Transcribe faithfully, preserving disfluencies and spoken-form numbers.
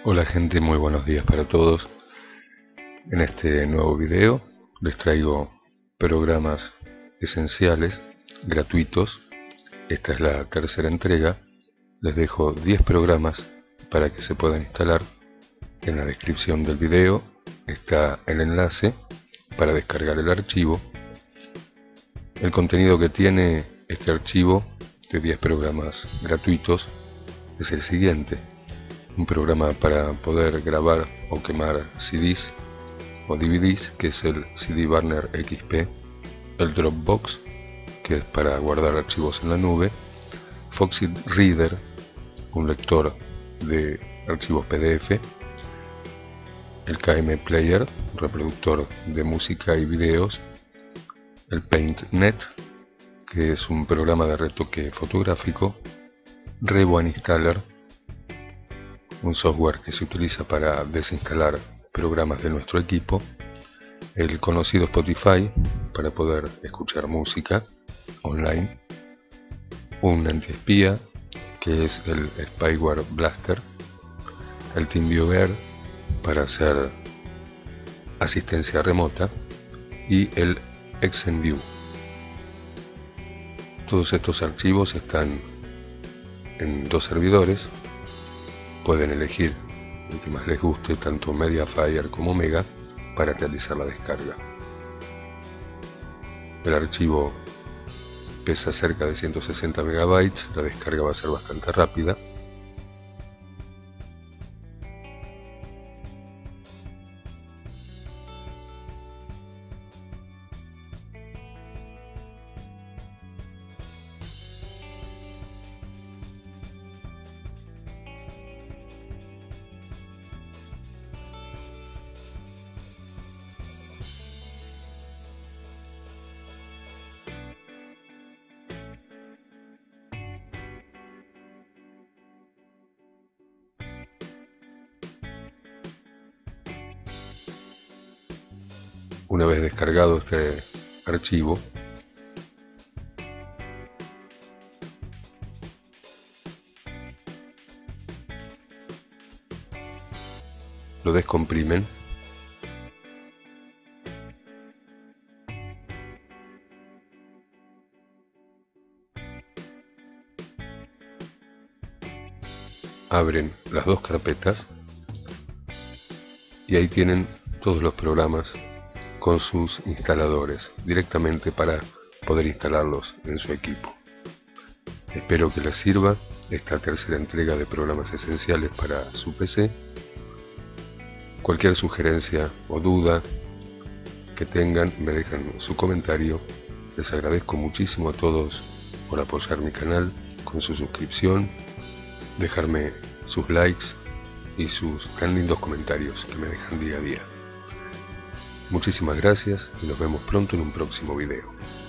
Hola gente, muy buenos días para todos. En este nuevo video les traigo programas esenciales gratuitos. Esta es la tercera entrega. Les dejo diez programas para que se puedan instalar. En la descripción del video está el enlace para descargar el archivo. El contenido que tiene este archivo de diez programas gratuitos es el siguiente: un programa para poder grabar o quemar C Ds o D V Ds, que es el C D Burner X P, el Dropbox, que es para guardar archivos en la nube, Foxit Reader, un lector de archivos P D F, el K M Player, un reproductor de música y videos, el PaintNet, que es un programa de retoque fotográfico, Revo Installer, un software que se utiliza para desinstalar programas de nuestro equipo, el conocido Spotify para poder escuchar música online, un antiespía que es el Spyware Blaster, el TeamViewer para hacer asistencia remota y el ExenView. Todos estos archivos están en dos servidores. Pueden elegir el que más les guste, tanto Mediafire como Mega, para realizar la descarga. El archivo pesa cerca de ciento sesenta megabytes, la descarga va a ser bastante rápida. Una vez descargado este archivo, lo descomprimen abren las dos carpetas y ahí tienen todos los programas con sus instaladores directamente para poder instalarlos en su equipo. Espero que les sirva esta tercera entrega de programas esenciales para su P C. Cualquier sugerencia o duda que tengan, me dejan su comentario. Les agradezco muchísimo a todos por apoyar mi canal con su suscripción, dejarme sus likes y sus tan lindos comentarios que me dejan día a día. Muchísimas gracias y nos vemos pronto en un próximo video.